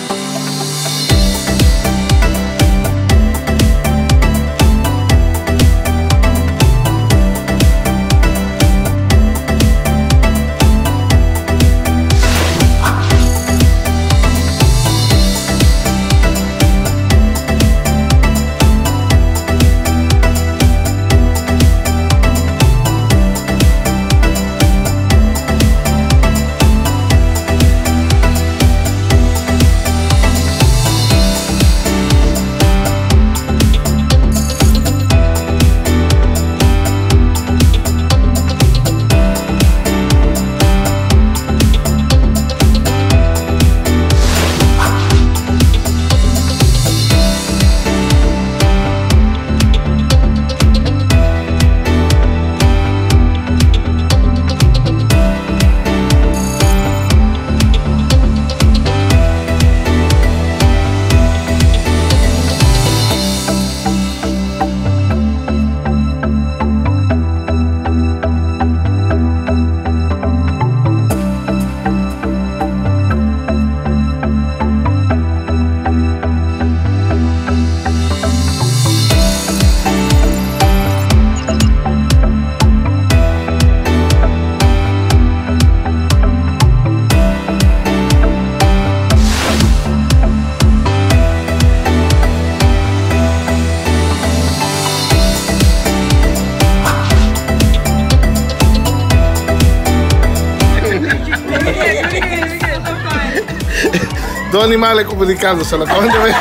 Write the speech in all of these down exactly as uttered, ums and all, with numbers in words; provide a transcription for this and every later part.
Dos animales comunicándose, lo acaban de ver.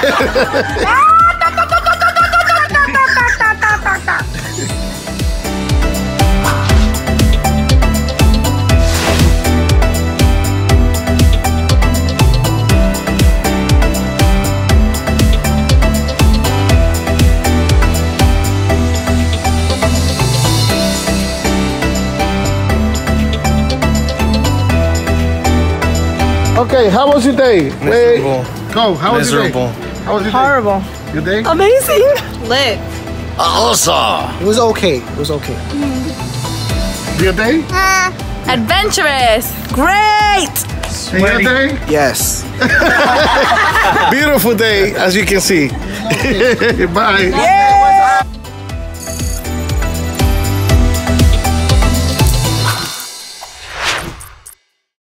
Okay, how was your day? Miserable. Wait, go. How was Miserable. your day? How was your Horrible. day? Your day? Amazing. Lit. Awesome. It was okay. It was okay. Your day? Uh, adventurous. Great. And your day? Yes. Beautiful day, as you can see. Bye. Yeah.